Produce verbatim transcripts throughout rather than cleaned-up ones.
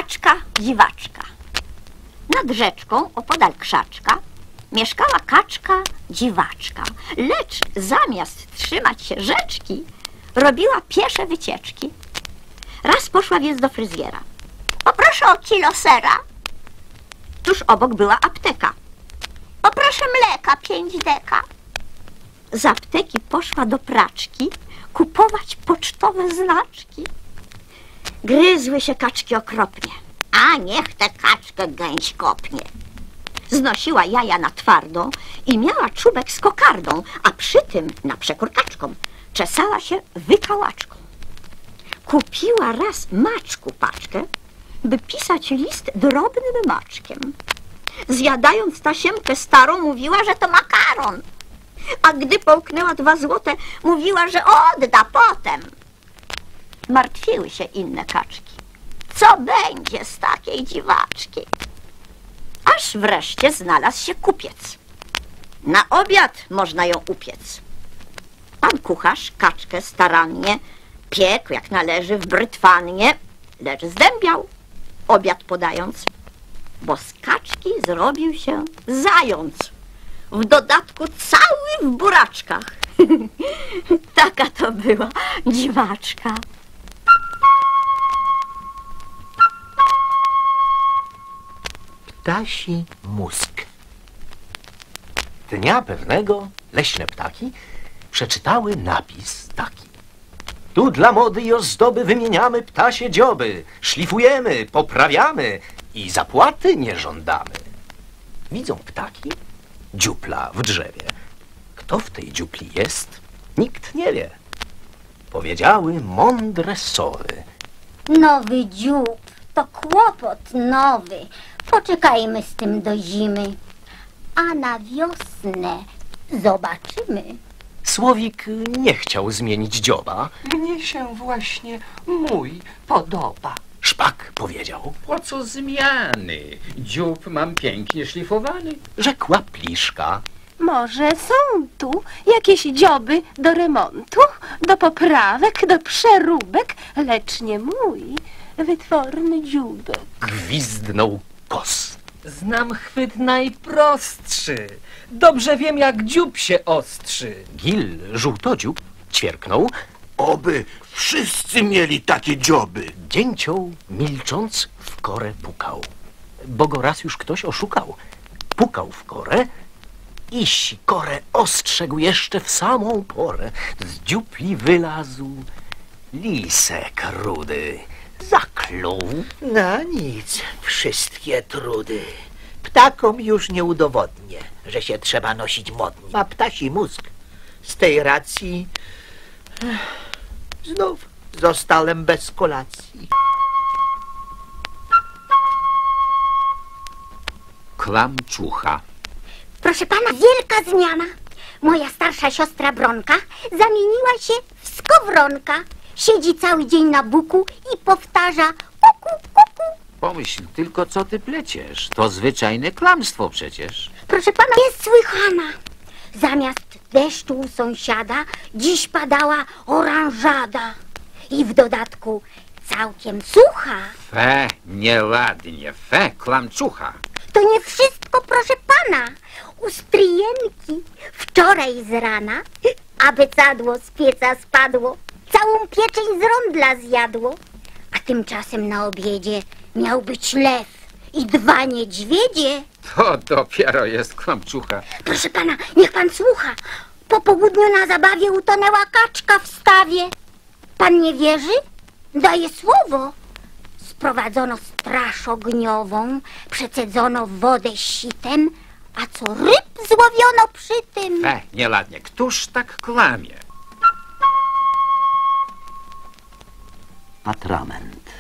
Kaczka, dziwaczka. Nad rzeczką, opodal krzaczka, mieszkała kaczka, dziwaczka. Lecz zamiast trzymać się rzeczki, robiła piesze wycieczki. Raz poszła więc do fryzjera. Poproszę o kilo sera. Tuż obok była apteka. Poproszę mleka, pięć deka. Z apteki poszła do praczki kupować pocztowe znaczki. Gryzły się kaczki okropnie. A niech tę kaczkę gęś kopnie. Znosiła jaja na twardą i miała czubek z kokardą, a przy tym, na przekór kaczkom, czesała się wykałaczką. Kupiła raz maczku paczkę, by pisać list drobnym maczkiem. Zjadając tasiemkę starą, mówiła, że to makaron. A gdy połknęła dwa złote, mówiła, że odda potem. Martwiły się inne kaczki. Co będzie z takiej dziwaczki? Aż wreszcie znalazł się kupiec. Na obiad można ją upiec. Pan kucharz kaczkę starannie piekł jak należy w brytwannie, lecz zdębiał, obiad podając, bo z kaczki zrobił się zając. W dodatku cały w buraczkach. Taka to była dziwaczka. Ptasi mózg. Dnia pewnego leśne ptaki przeczytały napis taki. Tu dla mody i ozdoby wymieniamy ptasie dzioby, szlifujemy, poprawiamy i zapłaty nie żądamy. Widzą ptaki dziupla w drzewie. Kto w tej dziupli jest, nikt nie wie. Powiedziały mądre sowy. Nowy dziób to kłopot nowy. Poczekajmy z tym do zimy, a na wiosnę zobaczymy. Słowik nie chciał zmienić dzioba. Mnie się właśnie mój podoba. Szpak powiedział. Po co zmiany? Dziób mam pięknie szlifowany. Rzekła pliszka. Może są tu jakieś dzioby do remontu, do poprawek, do przeróbek, lecz nie mój wytworny dzióbek. Gwizdnął kos. Znam chwyt najprostszy. Dobrze wiem, jak dziób się ostrzy. Gil żółtodziób ćwierknął. Oby wszyscy mieli takie dzioby. Dzięcioł, milcząc, w korę pukał. Bo go raz już ktoś oszukał. Pukał w korę, iś korę ostrzegł jeszcze w samą porę. Z dziupli wylazł lisek rudy. Zakluł. Na nic, wszystkie trudy. Ptakom już nie udowodnię, że się trzeba nosić modnie. Ma ptasi mózg. Z tej racji ech, znów zostałem bez kolacji. Klamczucha. Proszę pana, wielka zmiana. Moja starsza siostra Bronka zamieniła się w skowronka. Siedzi cały dzień na buku i powtarza kuku, kuku. Pomyśl tylko, co ty pleciesz. To zwyczajne kłamstwo przecież. Proszę pana, jest słychana. Zamiast deszczu u sąsiada dziś padała oranżada. I w dodatku całkiem sucha. Fe, nieładnie. Fe, klamczucha. To nie wszystko, proszę pana. U stryjenki wczoraj z rana, aby cadło z pieca spadło, całą pieczeń z rondla zjadło. A tymczasem na obiedzie miał być lew i dwa niedźwiedzie. To dopiero jest klamczucha. Proszę pana, niech pan słucha. Po południu na zabawie utonęła kaczka w stawie. Pan nie wierzy? Daję słowo. Sprowadzono straż ogniową, przecedzono wodę sitem, a co ryb złowiono przy tym? Fe, nieładnie. Któż tak kłamie? Atrament.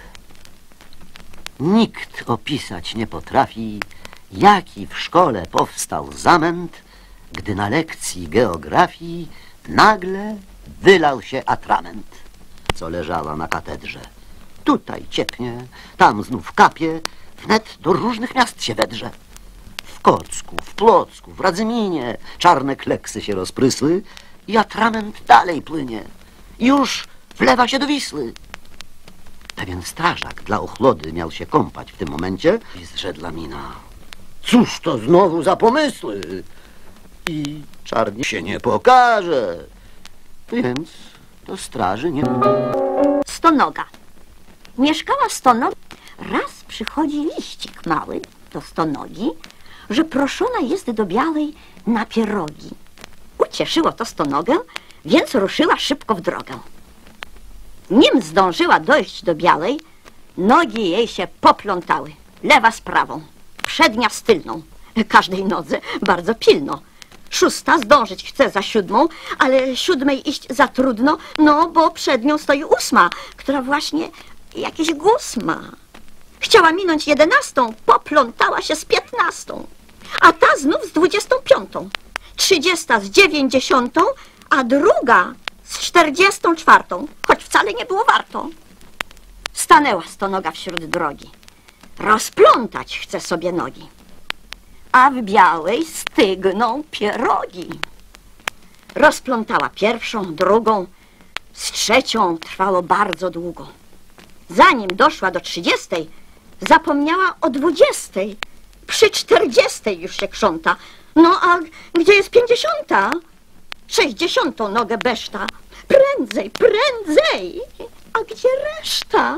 Nikt opisać nie potrafi, jaki w szkole powstał zamęt, gdy na lekcji geografii nagle wylał się atrament, co leżała na katedrze. Tutaj ciepnie, tam znów kapie, wnet do różnych miast się wedrze. W Kocku, w Plocku, w Radzyminie czarne kleksy się rozprysły i atrament dalej płynie. Już wlewa się do Wisły. Pewien strażak dla ochlody miał się kąpać w tym momencie i zrzedła mina. Cóż to znowu za pomysły? I czarni się nie pokaże. Więc do straży nie... Stonoga. Mieszkała stonoga. Raz przychodzi liścik mały do stonogi, że proszona jest do Białej na pierogi. Ucieszyło to stonogę, więc ruszyła szybko w drogę. Nim zdążyła dojść do Białej, nogi jej się poplątały. Lewa z prawą, przednia z tylną. Każdej nodze bardzo pilno. Szósta zdążyć chce za siódmą, ale siódmej iść za trudno, no bo przed nią stoi ósma, która właśnie jakiś guz ma. Chciała minąć jedenastą, poplątała się z piętnastą, a ta znów z dwudziestą piątą, trzydziesta z dziewięćdziesiątą, a druga z czterdziestą czwartą, choć wcale nie było warto. Stanęła stonoga wśród drogi. Rozplątać chce sobie nogi, a w Białej stygną pierogi. Rozplątała pierwszą, drugą, z trzecią trwało bardzo długo. Zanim doszła do trzydziestej, zapomniała o dwudziestej. Przy czterdziestej już się krząta. No a gdzie jest pięćdziesiąta? Sześćdziesiątą nogę beszta. Prędzej, prędzej! A gdzie reszta?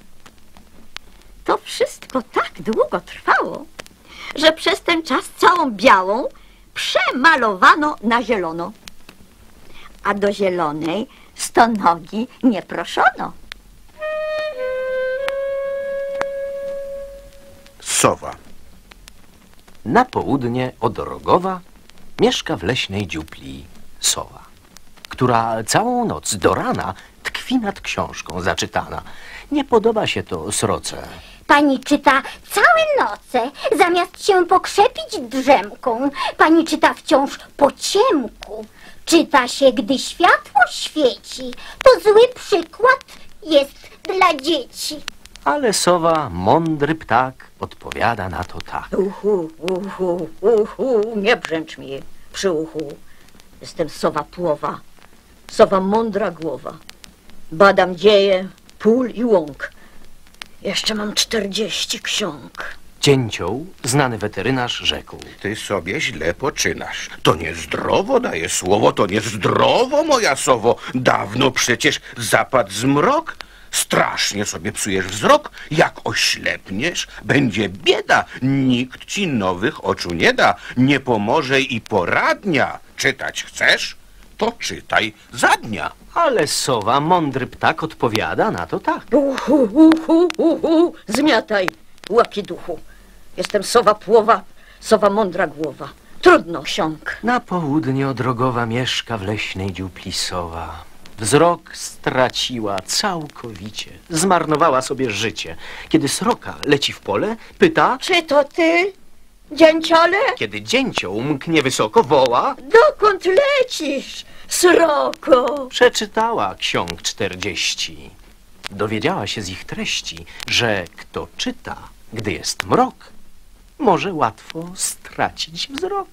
To wszystko tak długo trwało, że przez ten czas całą Białą przemalowano na zielono. A do zielonej stonogi nie proszono. Sowa. Na południe od Rogowa mieszka w leśnej dziupli sowa, która całą noc do rana tkwi nad książką zaczytana. Nie podoba się to sroce. Pani czyta całe noce, zamiast się pokrzepić drzemką. Pani czyta wciąż po ciemku. Czyta się, gdy światło świeci. To zły przykład jest dla dzieci. Ale sowa, mądry ptak, odpowiada na to tak. Uhu, uhu, uhu, nie brzęcz mi przy uchu. Jestem sowa płowa, sowa mądra głowa. Badam dzieje, pól i łąk. Jeszcze mam czterdzieści ksiąg. Cięcioł, znany weterynarz, rzekł. Ty sobie źle poczynasz. To niezdrowo daje słowo, to niezdrowo, moja sowo. Dawno przecież zapadł zmrok. Strasznie sobie psujesz wzrok. Jak oślepniesz, będzie bieda. Nikt ci nowych oczu nie da. Nie pomoże i poradnia. Czytać chcesz? To czytaj za dnia. Ale sowa, mądry ptak, odpowiada na to tak. Uhu, uhu, uhu, zmiataj, łapiduchu. Jestem sowa płowa, sowa mądra głowa. Trudno ksiąg. Na południe od Rogowa mieszka w leśnej dziupli sowa. Wzrok straciła całkowicie. Zmarnowała sobie życie. Kiedy sroka leci w pole, pyta... Czy to ty, dzięciole? Kiedy dzięcioł mknie wysoko, woła... Dokąd lecisz, sroko? Przeczytała ksiąg czterdzieści. Dowiedziała się z ich treści, że kto czyta, gdy jest mrok, może łatwo stracić wzrok.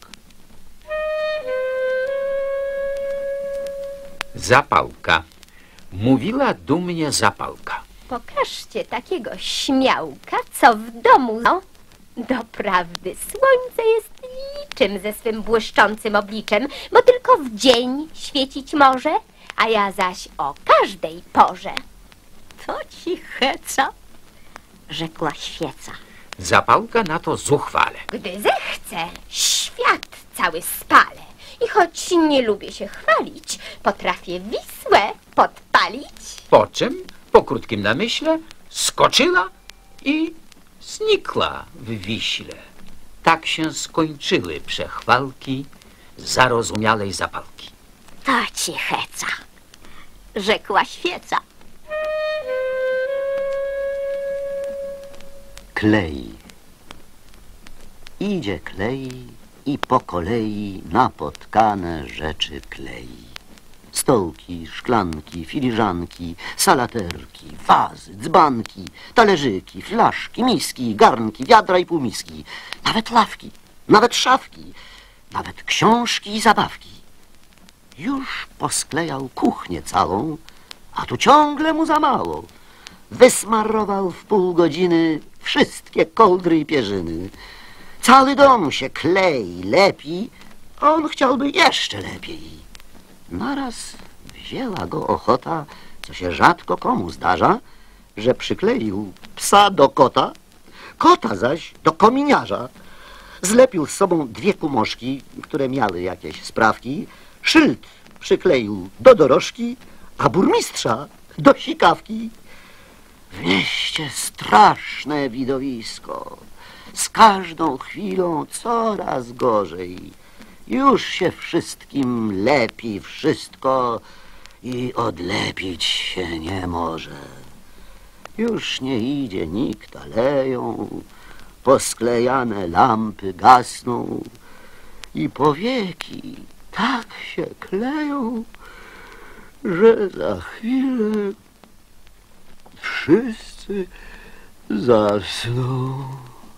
Zapałka. Mówiła dumnie Zapałka. Pokażcie takiego śmiałka, co w domu... No, doprawdy, słońce jest niczym ze swym błyszczącym obliczem, bo tylko w dzień świecić może, a ja zaś o każdej porze. To ci heca, rzekła świeca. Zapałka na to zuchwale. Gdy zechcę, świat cały spalę. I choć nie lubię się chwalić, potrafię Wisłę podpalić. Po czym, po krótkim namyśle, skoczyła i znikła w Wiśle. Tak się skończyły przechwalki zarozumiałej Zapałki. To ci heca, rzekła świeca. Klei. Idzie klei i po kolei napotkane rzeczy klei. Stołki, szklanki, filiżanki, salaterki, wazy, dzbanki, talerzyki, flaszki, miski, garnki, wiadra i półmiski, nawet lawki, nawet szafki, nawet książki i zabawki. Już posklejał kuchnię całą, a tu ciągle mu za mało. wysmarował w pół godziny wszystkie kołdry i pierzyny. Cały dom się klei, lepi, a on chciałby jeszcze lepiej. Naraz wzięła go ochota, co się rzadko komu zdarza, że przykleił psa do kota, kota zaś do kominiarza. Zlepił z sobą dwie kumoszki, które miały jakieś sprawki, szyld przykleił do dorożki, a burmistrza do sikawki. W mieście straszne widowisko. Z każdą chwilą coraz gorzej. Już się wszystkim lepi wszystko i odlepić się nie może. Już nie idzie nikt aleją, posklejane lampy gasną i powieki tak się kleją, że za chwilę wszyscy zasną.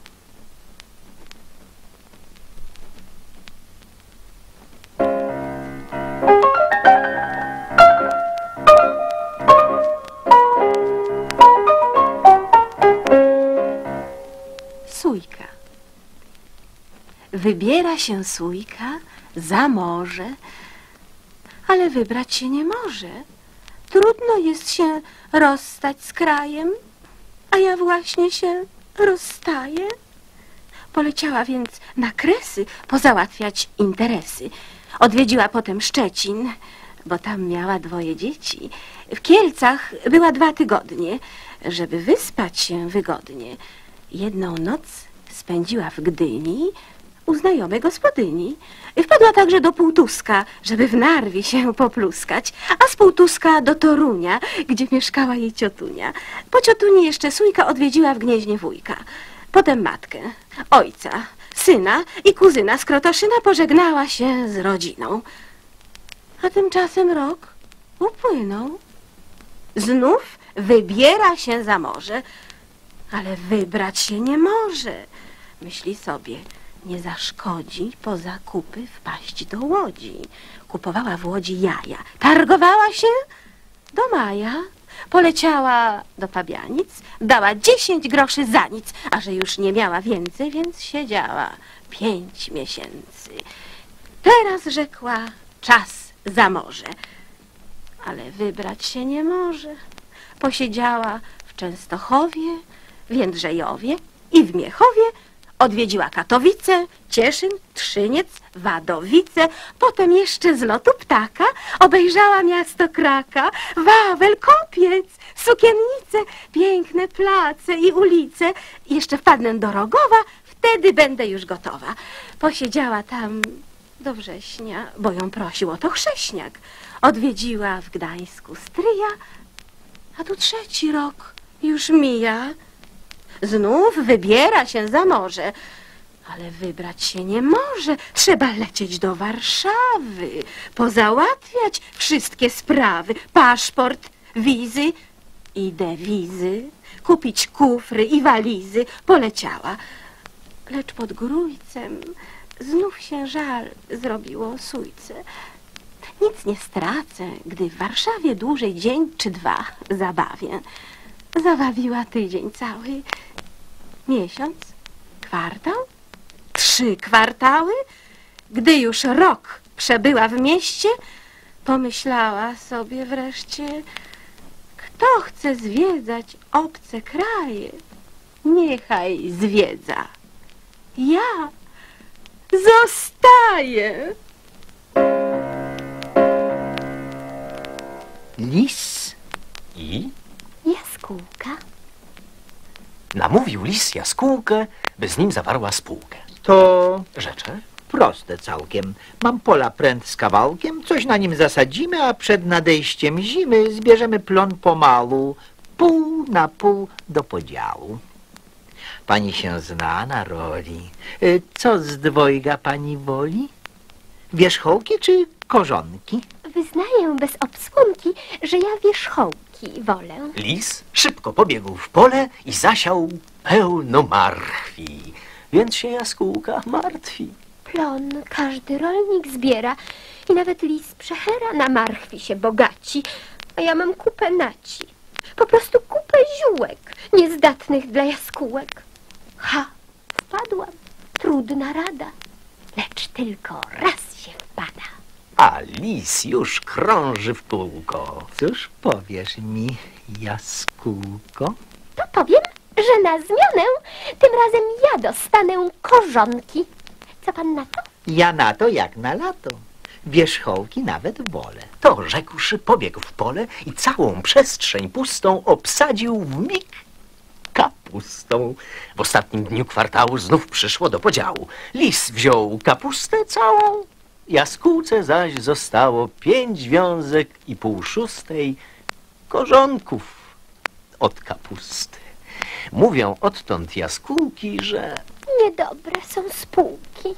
Sójka. Wybiera się sójka za morze, ale wybrać się nie może. Trudno jest się rozstać z krajem, a ja właśnie się rozstaję. Poleciała więc na Kresy pozałatwiać interesy. Odwiedziła potem Szczecin, bo tam miała dwoje dzieci. W Kielcach była dwa tygodnie, żeby wyspać się wygodnie. Jedną noc spędziła w Gdyni u znajomej gospodyni. Wpadła także do Półtuska, żeby w Narwie się popluskać, a z Półtuska do Torunia, gdzie mieszkała jej ciotunia. Po ciotuni jeszcze Sójka odwiedziła w Gnieźnie wujka. Potem matkę, ojca, syna i kuzyna z Krotoszyna pożegnała się z rodziną. A tymczasem rok upłynął. Znów wybiera się za morze, ale wybrać się nie może. Myśli sobie, nie zaszkodzi po zakupy wpaść do Łodzi. Kupowała w Łodzi jaja, targowała się do maja. Poleciała do Pabianic, dała dziesięć groszy za nic, a że już nie miała więcej, więc siedziała pięć miesięcy. Teraz rzekła, czas za morze, ale wybrać się nie może. Posiedziała w Częstochowie, w Jędrzejowie i w Miechowie, odwiedziła Katowice, Cieszyn, Trzyniec, Wadowice, potem jeszcze z lotu ptaka obejrzała miasto Kraka, Wawel, Kopiec, Sukiennice, piękne place i ulice. Jeszcze wpadnę do Rogowa, wtedy będę już gotowa. Posiedziała tam do września, bo ją prosił o to chrześniak. Odwiedziła w Gdańsku stryja, a tu trzeci rok już mija. Znów wybiera się za morze, ale wybrać się nie może. Trzeba lecieć do Warszawy, pozałatwiać wszystkie sprawy, paszport, wizy i dewizy, kupić kufry i walizy. Poleciała, lecz pod Grójcem znów się żal zrobiło Sójce. Nic nie stracę, gdy w Warszawie dłużej dzień czy dwa zabawię. Zabawiła tydzień cały, miesiąc, kwartał, trzy kwartały. Gdy już rok przebyła w mieście, pomyślała sobie wreszcie, kto chce zwiedzać obce kraje, niechaj zwiedza. Ja zostaję. Lis i Jaskółka. namówił lis jaskółkę, by z nim zawarła spółkę. To Rzecze? proste całkiem. Mam pola pręt z kawałkiem, coś na nim zasadzimy, a przed nadejściem zimy zbierzemy plon pomału, pół na pół do podziału. Pani się zna na roli. Y, Co z dwojga pani woli? Wierzchołki czy korzonki? Wyznaję bez obsłonki, że ja wierzchołki wolę. Lis szybko pobiegł w pole i zasiał pełno marchwi, więc się jaskółka martwi. Plon każdy rolnik zbiera i nawet lis przechera na marchwi się bogaci, a ja mam kupę naci. Po prostu kupę ziółek, niezdatnych dla jaskółek. Ha, wpadłam. Trudna rada. Lecz tylko raz się wpada. A lis już krąży w kółko. Cóż powiesz mi, jaskółko? To powiem, że na zmianę tym razem ja dostanę korzonki. Co pan na to? Ja na to jak na lato. Wierzchołki nawet wolę. To rzekłszy, pobiegł w pole i całą przestrzeń pustą obsadził w mig kapustą. W ostatnim dniu kwartału znów przyszło do podziału. Lis wziął kapustę całą, jaskółce zaś zostało pięć wiązek i pół szóstej korzonków od kapusty. Mówią odtąd jaskółki, że Niedobre są spółki.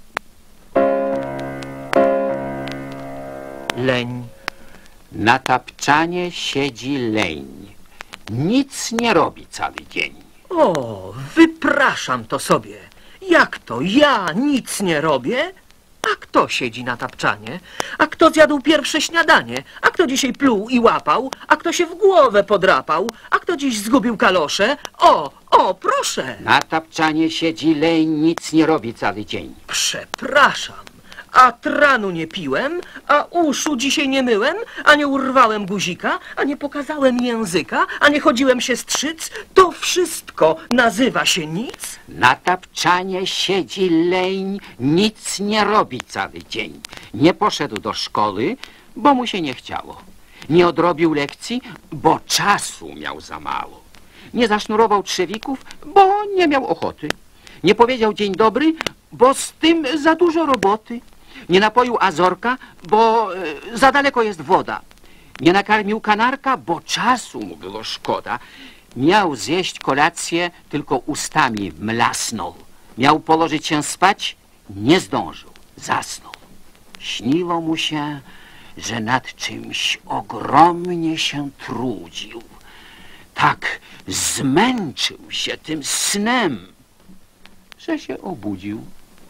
Leń. Na tapczanie siedzi leń. Nic nie robi cały dzień. O, wypraszam to sobie. Jak to? Ja nic nie robię? A kto siedzi na tapczanie? A kto zjadł pierwsze śniadanie? A kto dzisiaj pluł i łapał? A kto się w głowę podrapał? A kto dziś zgubił kalosze? O, o, proszę! Na tapczanie siedzi leń, nic nie robi cały dzień. Przepraszam, a tranu nie piłem, a uszu dzisiaj nie myłem, a nie urwałem guzika, a nie pokazałem języka, a nie chodziłem się strzyc. To wszystko nazywa się nic? Na tapczanie siedzi leń, nic nie robi cały dzień. Nie poszedł do szkoły, bo mu się nie chciało. Nie odrobił lekcji, bo czasu miał za mało. Nie zasznurował trzewików, bo nie miał ochoty. Nie powiedział dzień dobry, bo z tym za dużo roboty. Nie napoił azorka, bo e, za daleko jest woda. Nie nakarmił kanarka, bo czasu mu było szkoda. Miał zjeść kolację, tylko ustami mlasnął. Miał położyć się spać, nie zdążył, zasnął. Śniło mu się, że nad czymś ogromnie się trudził. Tak zmęczył się tym snem, że się obudził.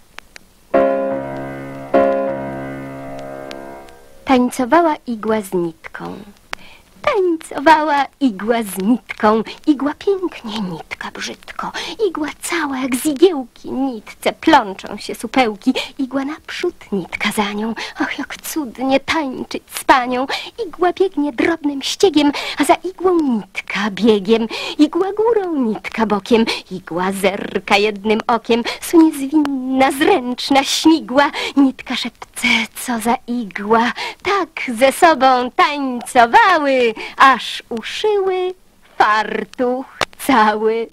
Tańcowała igła z nitką. Tańcowała igła z nitką. Igła pięknie, nitka brzydko. Igła cała jak z igiełki. Nitce plączą się supełki. Igła naprzód, nitka za nią. Och, jak cudnie tańczyć z panią. Igła biegnie drobnym ściegiem, a za igłą nitka biegiem. Igła górą, nitka bokiem. Igła zerka jednym okiem. Sunie zwinna, zręczna, śmigła. Nitka szepce, co za igła. Tak ze sobą tańcowały, aż uszyły fartuch cały.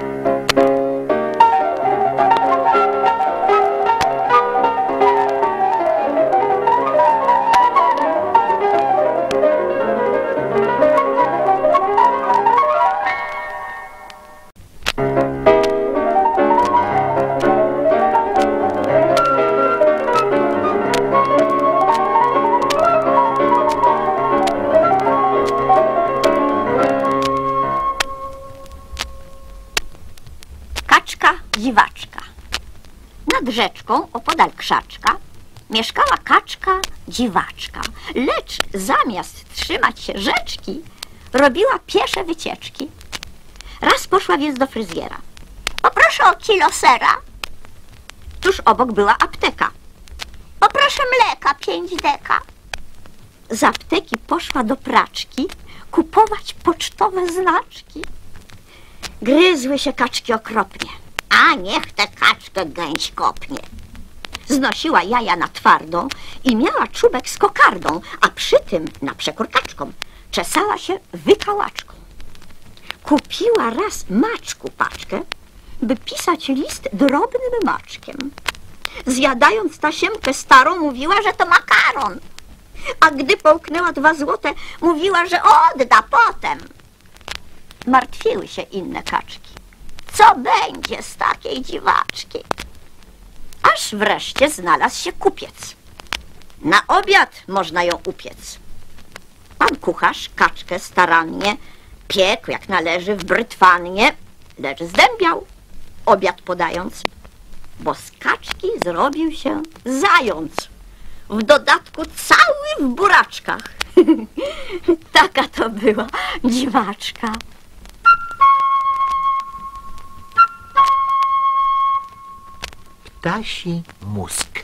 Dziwaczka. Nad rzeczką, opodal krzaczka, mieszkała kaczka dziwaczka, lecz zamiast trzymać się rzeczki, robiła piesze wycieczki. Raz poszła więc do fryzjera. Poproszę o kilo sera. Tuż obok była apteka. Poproszę mleka pięć deka. Z apteki poszła do praczki kupować pocztowe znaczki. Gryzły się kaczki okropnie. A niech tę kaczkę gęś kopnie. Znosiła jaja na twardą i miała czubek z kokardą, a przy tym na przekór kaczkom czesała się wykałaczką. Kupiła raz maczku paczkę, by pisać list drobnym maczkiem. Zjadając tasiemkę starą, mówiła, że to makaron. A gdy połknęła dwa złote, mówiła, że odda potem. Martwiły się inne kaczki. Co będzie z takiej dziwaczki? Aż wreszcie znalazł się kupiec. Na obiad można ją upiec. Pan kucharz kaczkę starannie piekł jak należy w brytwannie, lecz zdębiał, obiad podając, bo z kaczki zrobił się zając. w dodatku cały w buraczkach. Taka to była dziwaczka. Ptasi mózg.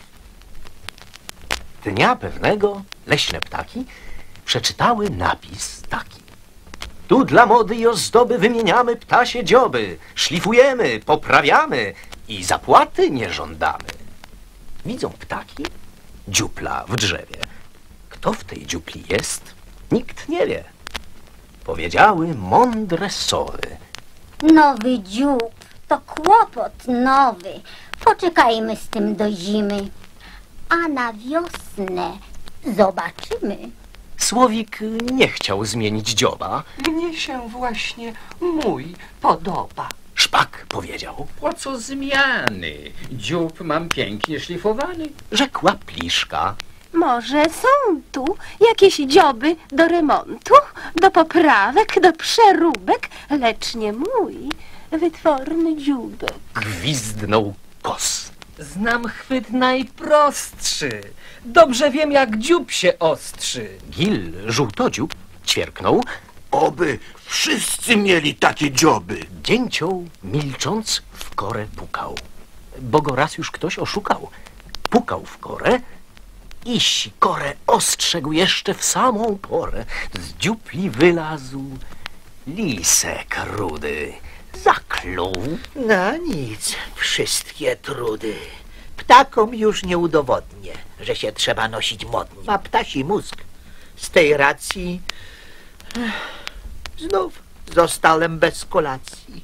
Dnia pewnego leśne ptaki przeczytały napis taki. Tu dla mody i ozdoby wymieniamy ptasie dzioby, szlifujemy, poprawiamy i zapłaty nie żądamy. Widzą ptaki dziupla w drzewie. Kto w tej dziupli jest, nikt nie wie. Powiedziały mądre sowy. Nowy dziób to kłopot nowy. Poczekajmy z tym do zimy, a na wiosnę zobaczymy. Słowik nie chciał zmienić dzioba. Mnie się właśnie mój podoba. Szpak powiedział. Po co zmiany? Dziób mam pięknie szlifowany. Rzekła pliszka. Może są tu jakieś dzioby do remontu, do poprawek, do przeróbek, lecz nie mój wytworny dzióbek. Gwizdnął kos. Znam chwyt najprostszy. Dobrze wiem, jak dziób się ostrzy. Gil żółtodziób ćwierknął. Oby wszyscy mieli takie dzioby. Dzięcioł milcząc w korę pukał, bo go raz już ktoś oszukał. Pukał w korę, iś korę ostrzegł jeszcze w samą porę. Z dziupli wylazł lisek rudy. Zakluł. No nic, wszystkie trudy. Ptakom już nie udowodnię, że się trzeba nosić modnie. Ma ptasi mózg. Z tej racji ech, znów zostałem bez kolacji.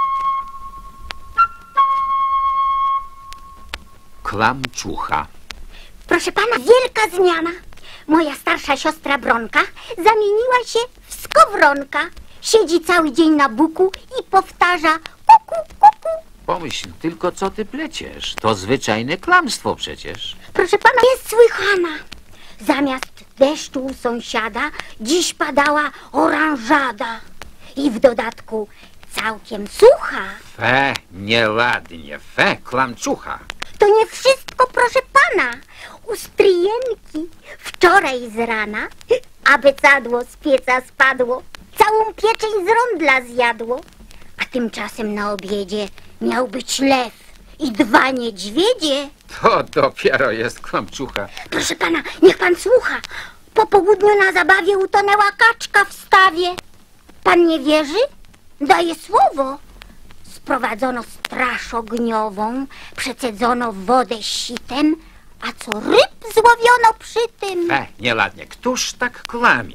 Klamczucha. Proszę pana, wielka zmiana. Moja starsza siostra Bronka zamieniła się w skowronka. Siedzi cały dzień na buku i powtarza kuku, kuku. Pomyśl tylko, co ty pleciesz. To zwyczajne kłamstwo przecież. Proszę pana, jest słychana. Zamiast deszczu u sąsiada dziś padała oranżada. I w dodatku całkiem sucha. Fe, nieładnie. Fe, klamczucha. To nie wszystko, proszę pana. U stryjenki wczoraj z rana, abecadło z pieca spadło, całą pieczeń z rondla zjadło. A tymczasem na obiedzie miał być lew i dwa niedźwiedzie. To dopiero jest klamczucha. Proszę pana, niech pan słucha. Po południu na zabawie utonęła kaczka w stawie. Pan nie wierzy? Daję słowo. Sprowadzono straż ogniową, przecedzono wodę sitem, a co ryb złowiono przy tym. Fe, nieładnie. Któż tak kłamie?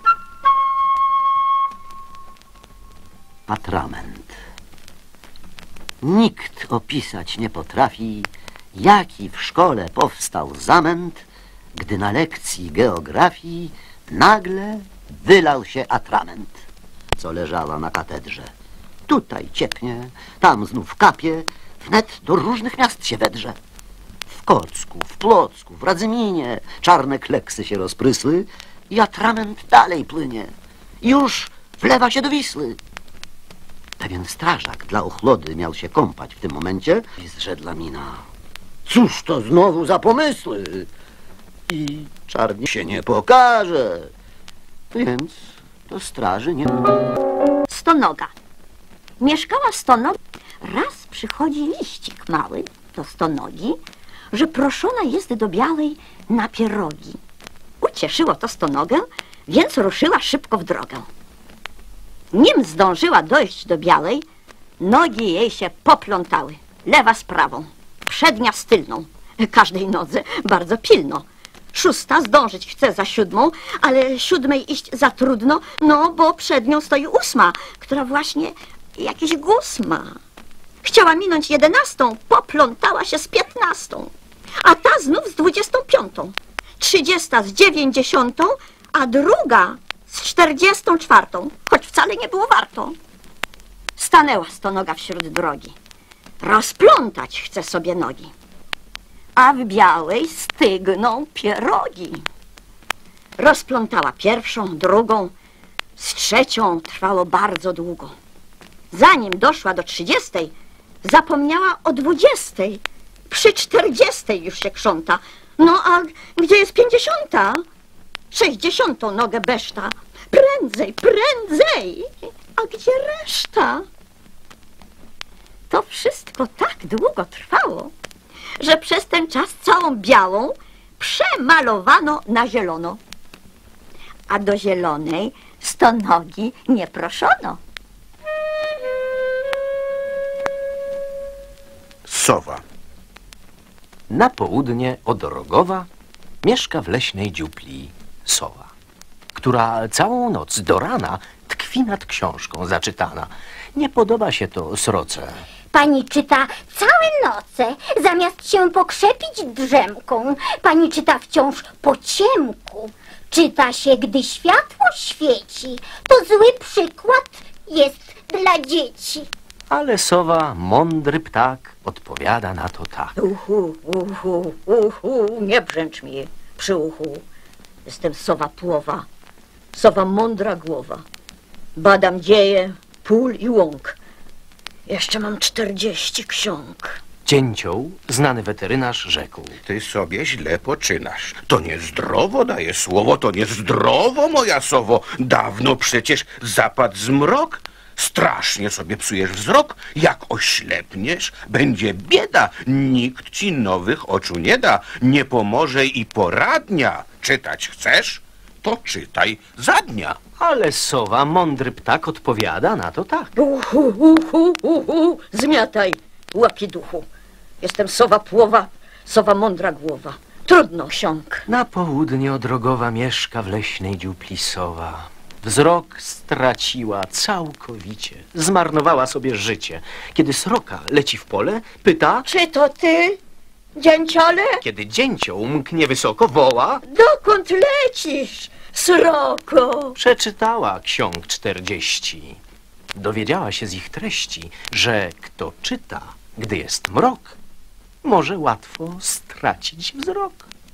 Atrament. Nikt opisać nie potrafi, jaki w szkole powstał zamęt, gdy na lekcji geografii nagle wylał się atrament, co leżała na katedrze. Tutaj ciepnie, tam znów kapie, wnet do różnych miast się wedrze. W Kocku, w Plocku, w Radzyminie czarne kleksy się rozprysły i atrament dalej płynie. Już wlewa się do Wisły. Pewien strażak dla ochlody miał się kąpać w tym momencie i zrzedła mina. Cóż to znowu za pomysły? I czarnie się nie pokaże. Więc do straży nie... Stonoga. Mieszkała stonoga. Raz przychodzi liścik mały do stonogi, że proszona jest do Białej na pierogi. Ucieszyło to stonogę, więc ruszyła szybko w drogę. Nim zdążyła dojść do Białej, nogi jej się poplątały. Lewa z prawą, przednia z tylną. Każdej nodze bardzo pilno. Szósta zdążyć chce za siódmą, ale siódmej iść za trudno, no bo przed nią stoi ósma, która właśnie jakiś guz ma. Chciała minąć jedenastą, poplątała się z piętnastą, a ta znów z dwudziestą piątą, trzydziesta z dziewięćdziesiątą, a druga z czterdziestą czwartą, choć wcale nie było warto. Stanęła stonoga wśród drogi. Rozplątać chce sobie nogi, a w Białej stygną pierogi. Rozplątała pierwszą, drugą, z trzecią trwało bardzo długo. Zanim doszła do trzydziestej, zapomniała o dwudziestej. Przy czterdziestej już się krząta. No a gdzie jest pięćdziesiąta? Sześćdziesiątą nogę beszta. Prędzej, prędzej! A gdzie reszta? To wszystko tak długo trwało, że przez ten czas całą białą przemalowano na zielono. A do zielonej stonogi nie proszono. Sowa. Na południe od Rogowa mieszka w leśnej dziupli sowa, która całą noc do rana tkwi nad książką zaczytana. Nie podoba się to sroce. Pani czyta całe noce, zamiast się pokrzepić drzemką. Pani czyta wciąż po ciemku. Czyta się, gdy światło świeci. To zły przykład jest dla dzieci. Ale sowa, mądry ptak, odpowiada na to tak. Uhu, uhu, uhu, nie brzęcz mi przy uchu. Jestem sowa płowa, sowa mądra głowa. Badam dzieje pól i łąk. Jeszcze mam czterdzieści ksiąg. Dzięcioł, znany weterynarz, rzekł. Ty sobie źle poczynasz. To niezdrowo daje słowo, to niezdrowo, moja sowo. Dawno przecież zapadł zmrok. Strasznie sobie psujesz wzrok. Jak oślepniesz, będzie bieda. Nikt ci nowych oczu nie da. Nie pomoże i poradnia. Czytać chcesz? To czytaj za dnia. Ale sowa, mądry ptak, odpowiada na to tak. Uhu, uhu, uhu, zmiataj, łapie duchu. Jestem sowa płowa, sowa mądra głowa. Trudno ksiąg. Na południe od Rogowa mieszka w leśnej dziupli sowa. Wzrok straciła całkowicie. Zmarnowała sobie życie. Kiedy sroka leci w pole, pyta... Czy to ty, dzięciole? Kiedy dzięcioł mknie wysoko, woła... Dokąd lecisz, sroko? Przeczytała ksiąg czterdzieści. Dowiedziała się z ich treści, że kto czyta, gdy jest mrok, może łatwo stracić wzrok.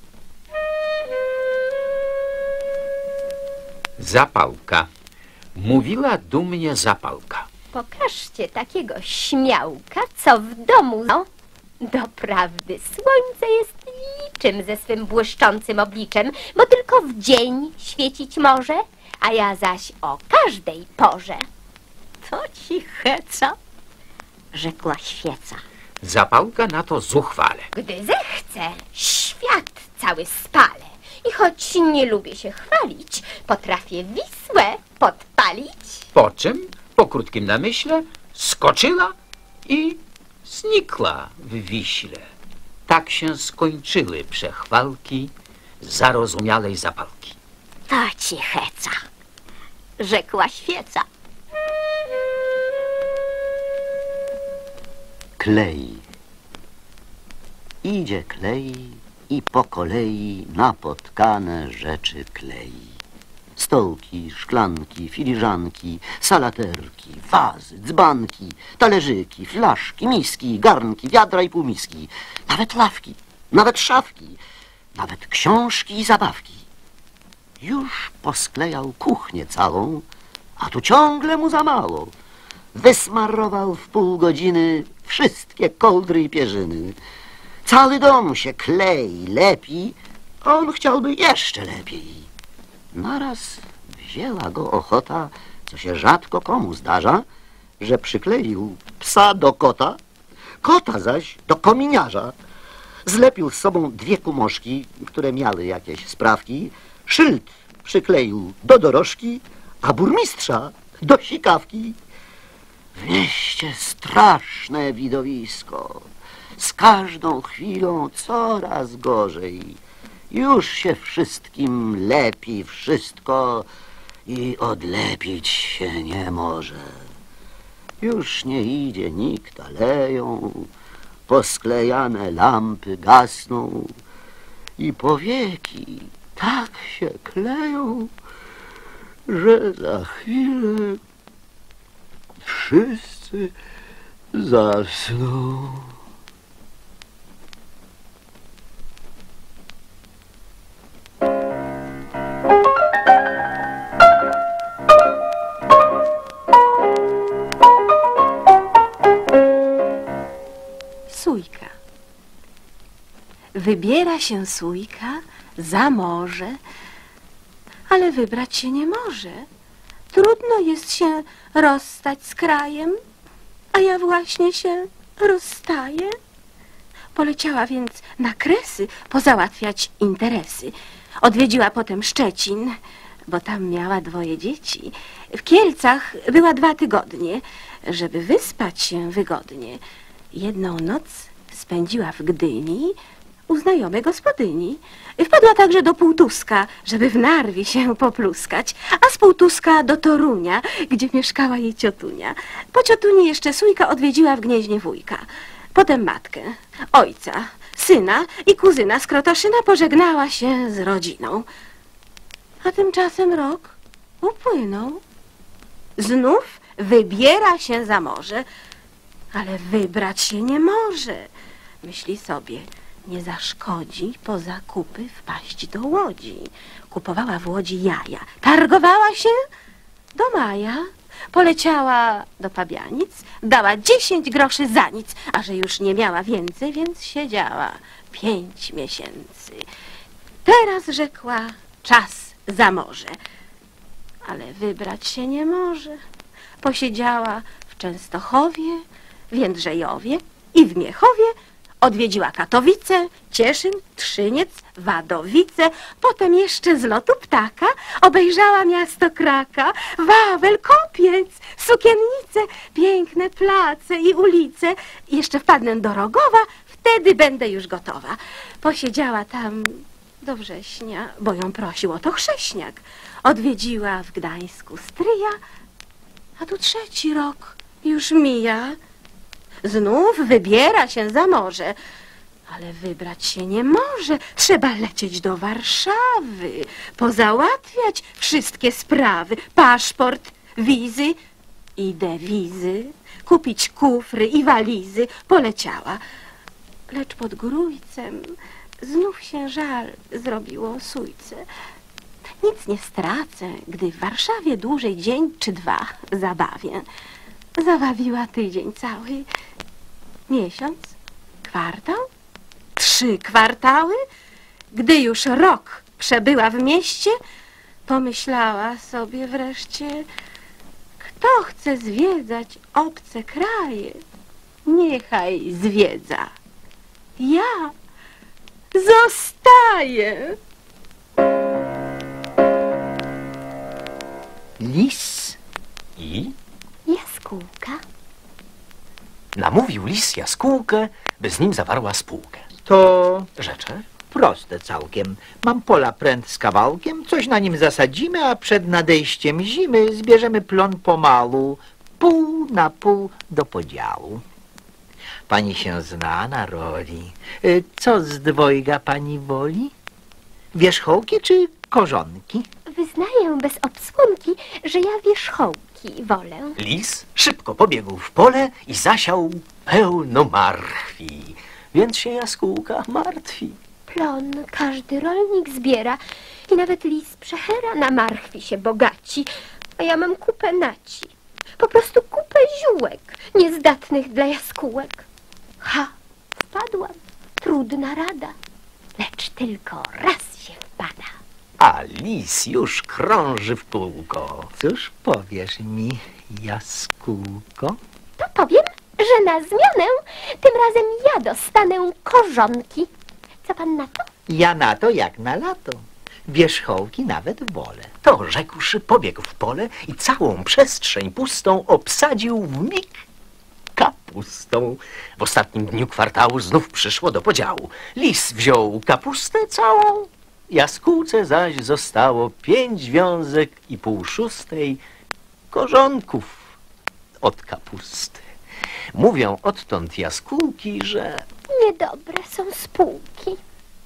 Zapałka. Mówiła dumnie Zapałka. Pokażcie takiego śmiałka, co w domu... No, doprawdy, słońce jest niczym ze swym błyszczącym obliczem, bo tylko w dzień świecić może, a ja zaś o każdej porze. To ci heca, rzekła świeca. Zapałka na to zuchwale. Gdy zechcę, świat cały spalę. I choć nie lubię się chwalić, potrafię Wisłę podpalić. Po czym, po krótkim namyśle, skoczyła i znikła w Wiśle. Tak się skończyły przechwalki zarozumiałej Zapałki. To ci heca, rzekła świeca. Klej. Idzie klej i po kolei napotkane rzeczy klei. Stołki, szklanki, filiżanki, salaterki, wazy, dzbanki, talerzyki, flaszki, miski, garnki, wiadra i półmiski, nawet lawki, nawet szafki, nawet książki i zabawki. Już posklejał kuchnię całą, a tu ciągle mu za mało. Wysmarował w pół godziny wszystkie kołdry i pierzyny. Cały dom się klei, lepi, a on chciałby jeszcze lepiej. Naraz wzięła go ochota, co się rzadko komu zdarza, że przykleił psa do kota, kota zaś do kominiarza. Zlepił z sobą dwie kumoszki, które miały jakieś sprawki, szyld przykleił do dorożki, a burmistrza do sikawki. W mieście straszne widowisko. Z każdą chwilą coraz gorzej. Już się wszystkim lepi wszystko i odlepić się nie może. Już nie idzie nikt aleją, posklejane lampy gasną i powieki tak się kleją, że za chwilę wszyscy zasną. Sójka. Wybiera się sójka za morze, ale wybrać się nie może. Trudno jest się rozstać z krajem, a ja właśnie się rozstaję. Poleciała więc na Kresy pozałatwiać interesy. Odwiedziła potem Szczecin, bo tam miała dwoje dzieci. W Kielcach była dwa tygodnie, żeby wyspać się wygodnie. Jedną noc spędziła w Gdyni u znajomej gospodyni. Wpadła także do Półtuska, żeby w Narwie się popluskać, a z Półtuska do Torunia, gdzie mieszkała jej ciotunia. Po ciotuni jeszcze sójka odwiedziła w Gnieźnie wujka. Potem matkę, ojca, syna i kuzyna z Krotoszyna pożegnała się z rodziną. A tymczasem rok upłynął. Znów wybiera się za morze, ale wybrać się nie może. Myśli sobie, nie zaszkodzi po zakupy wpaść do Łodzi. Kupowała w Łodzi jaja, targowała się do maja. Poleciała do Pabianic, dała dziesięć groszy za nic, a że już nie miała więcej, więc siedziała pięć miesięcy. Teraz rzekła, czas za morze, ale wybrać się nie może. Posiedziała w Częstochowie, w Jędrzejowie i w Miechowie, odwiedziła Katowice, Cieszyn, Trzyniec, Wadowice, potem jeszcze z lotu ptaka obejrzała miasto Kraka, Wawel, Kopiec, Sukiennice, piękne place i ulice. Jeszcze wpadnę do Rogowa, wtedy będę już gotowa. Posiedziała tam do września, bo ją prosił o to chrześniak. Odwiedziła w Gdańsku stryja, a tu trzeci rok już mija. Znów wybiera się za morze, ale wybrać się nie może. Trzeba lecieć do Warszawy, pozałatwiać wszystkie sprawy. Paszport, wizy i dewizy, kupić kufry i walizy. Poleciała, lecz pod Grójcem znów się żal zrobiło sójce. Nic nie stracę, gdy w Warszawie dłużej dzień czy dwa zabawię. Zabawiła tydzień cały, miesiąc, kwartał, trzy kwartały. Gdy już rok przebyła w mieście, pomyślała sobie wreszcie, kto chce zwiedzać obce kraje, niechaj zwiedza. Ja zostaję. Lis I Jaskółka. namówił lis jaskółkę, by z nim zawarła spółkę. to Rzecze? proste całkiem. Mam pola pręt z kawałkiem, coś na nim zasadzimy, a przed nadejściem zimy zbierzemy plon pomału, pół na pół do podziału. Pani się zna na roli. Y, Co z dwojga pani woli? Wierzchołki czy korzonki? Wyznaję bez obsłonki, że ja wierzchołki wolę. Lis szybko pobiegł w pole i zasiał pełno marchwi, więc się jaskółka martwi. Plon każdy rolnik zbiera i nawet lis przechera na marchwi się bogaci, a ja mam kupę naci. Po prostu kupę ziółek niezdatnych dla jaskółek. Ha, wpadłam. Trudna rada, lecz tylko raz się wpada. A lis już krąży w kółko. Cóż powiesz mi, jaskółko? To powiem, że na zmianę tym razem ja dostanę korzonki. Co pan na to? Ja na to jak na lato. Wierzchołki nawet wolę. To rzekłszy, pobiegł w pole i całą przestrzeń pustą obsadził w mig kapustą. W ostatnim dniu kwartału znów przyszło do podziału. Lis wziął kapustę całą, jaskółce zaś zostało pięć wiązek i pół szóstej korzonków od kapusty. Mówią odtąd jaskółki, że Niedobre są spółki.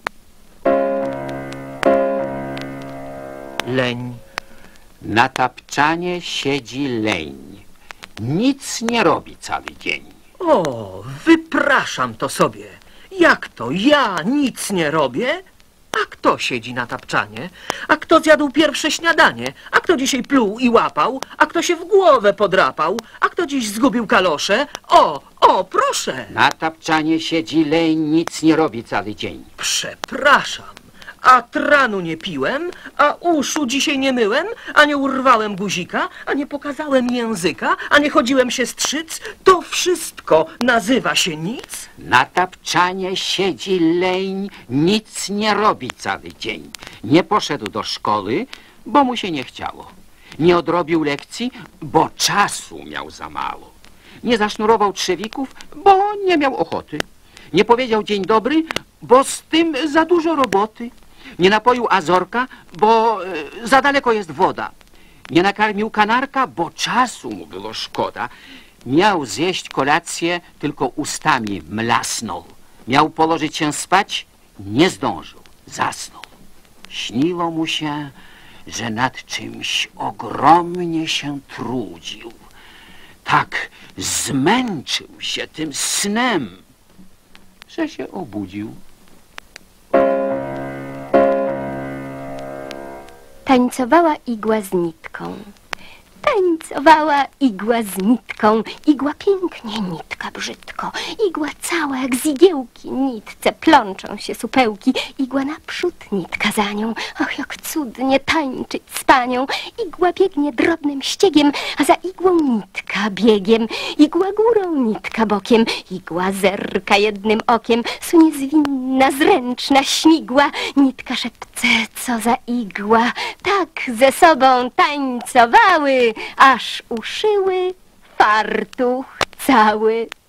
Leń. Na tapczanie siedzi leń. Nic nie robi cały dzień. O, wypraszam to sobie. Jak to ja nic nie robię, A kto siedzi na tapczanie? A kto zjadł pierwsze śniadanie? A kto dzisiaj pluł i łapał? A kto się w głowę podrapał? A kto dziś zgubił kalosze? O, o, proszę! Na tapczanie siedzi leń, nic nie robi cały dzień. Przepraszam, a tranu nie piłem, a uszu dzisiaj nie myłem, a nie urwałem guzika, a nie pokazałem języka, a nie chodziłem się strzyc. To wszystko nazywa się nic? Na tapczanie siedzi leń, nic nie robi cały dzień. Nie poszedł do szkoły, bo mu się nie chciało. Nie odrobił lekcji, bo czasu miał za mało. Nie zasznurował trzewików, bo nie miał ochoty. Nie powiedział dzień dobry, bo z tym za dużo roboty. Nie napoił azorka, bo e, za daleko jest woda. Nie nakarmił kanarka, bo czasu mu było szkoda. Miał zjeść kolację, tylko ustami mlasnął. Miał położyć się spać, nie zdążył, zasnął. Śniło mu się, że nad czymś ogromnie się trudził. Tak zmęczył się tym snem, że się obudził. Tańcowała igła z nitką. Tańcowała igła z nitką. Igła pięknie, nitka brzydko. Igła cała jak z igiełki. Nitce plączą się supełki. Igła naprzód, nitka za nią. Och, jak cudnie tańczyć z panią. Igła biegnie drobnym ściegiem, a za igłą nitka biegiem. Igła górą, nitka bokiem. Igła zerka jednym okiem. Sunie zwinna, zręczna, śmigła. Nitka szepce, co za igła. Tak ze sobą tańcowały, aż uszyły fartuch cały.